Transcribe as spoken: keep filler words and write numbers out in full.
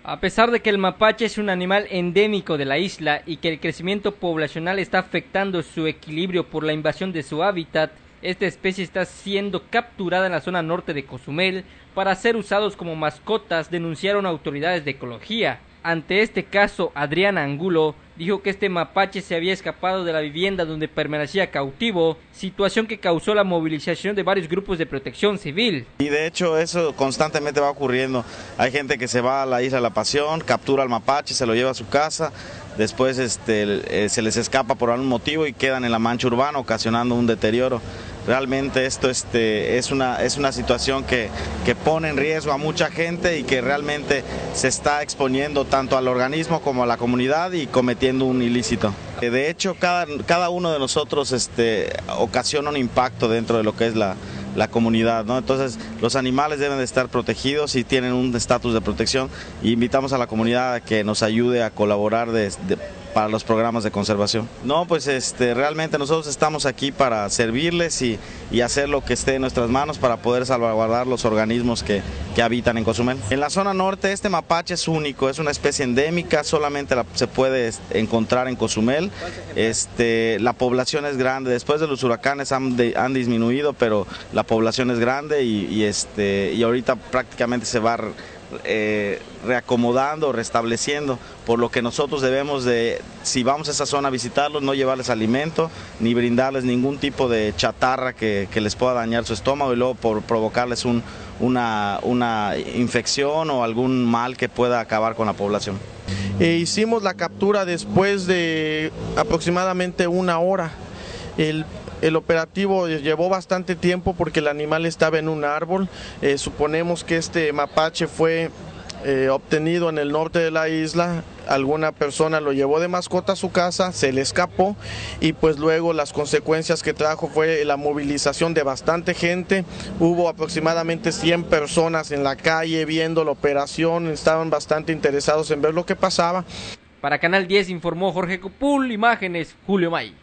A pesar de que el mapache es un animal endémico de la isla y que el crecimiento poblacional está afectando su equilibrio por la invasión de su hábitat, esta especie está siendo capturada en la zona norte de Cozumel para ser usados como mascotas, denunciaron autoridades de ecología. Ante este caso, Adriana Angulo dijo que este mapache se había escapado de la vivienda donde permanecía cautivo, situación que causó la movilización de varios grupos de protección civil. Y de hecho eso constantemente va ocurriendo. Hay gente que se va a la Isla de la Pasión, captura al mapache, se lo lleva a su casa, después este, eh, se les escapa por algún motivo y quedan en la mancha urbana ocasionando un deterioro. Realmente esto este, es, una, es una situación que, que pone en riesgo a mucha gente y que realmente se está exponiendo tanto al organismo como a la comunidad y cometiendo un ilícito. De hecho, cada, cada uno de nosotros este, ocasiona un impacto dentro de lo que es la, la comunidad, ¿no? Entonces los animales deben de estar protegidos y tienen un estatus de protección, y invitamos a la comunidad a que nos ayude a colaborar de, de, para los programas de conservación. No, pues este, realmente nosotros estamos aquí para servirles y, y hacer lo que esté en nuestras manos para poder salvaguardar los organismos que, que habitan en Cozumel. En la zona norte este mapache es único, es una especie endémica, solamente la, se puede encontrar en Cozumel. Este, la población es grande, después de los huracanes han, de, han disminuido, pero la población es grande y, y, este, y ahorita prácticamente se va eh, reacomodando, restableciendo, por lo que nosotros debemos de, si vamos a esa zona a visitarlos, no llevarles alimento, ni brindarles ningún tipo de chatarra que, que les pueda dañar su estómago y luego por provocarles un, una, una infección o algún mal que pueda acabar con la población. Eh, hicimos la captura después de aproximadamente una hora. El El operativo llevó bastante tiempo porque el animal estaba en un árbol. Eh, suponemos que este mapache fue eh, obtenido en el norte de la isla. Alguna persona lo llevó de mascota a su casa, se le escapó y pues luego las consecuencias que trajo fue la movilización de bastante gente. Hubo aproximadamente cien personas en la calle viendo la operación, estaban bastante interesados en ver lo que pasaba. Para Canal diez informó Jorge Copul, imágenes Julio May.